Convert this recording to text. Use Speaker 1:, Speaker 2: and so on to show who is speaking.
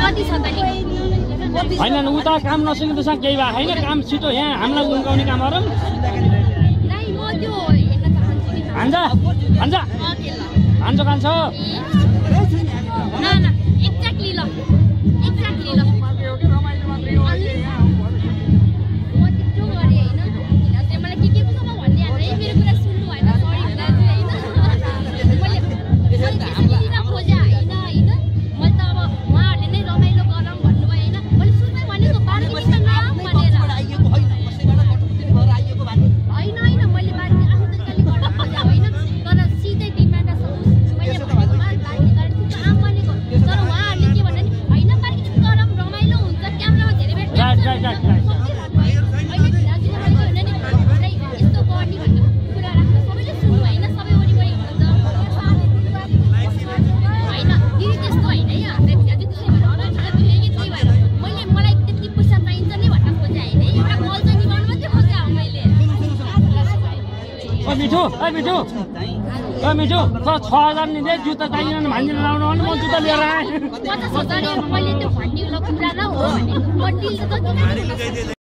Speaker 1: होइन उता काम नसकेपछि केही भएको होइन काम छिटो यहाँ हामीलाई उन्काउने कामहरू हान्छ हान्छ हान्छ कान्छ मिठो 6000 नि दे जुत्ता चाहिएन भन्दिन लाउनु भने म जुत्ता लिएर आएँ
Speaker 2: 50,000 मैले त्यो भन्ने कुरा न हो भने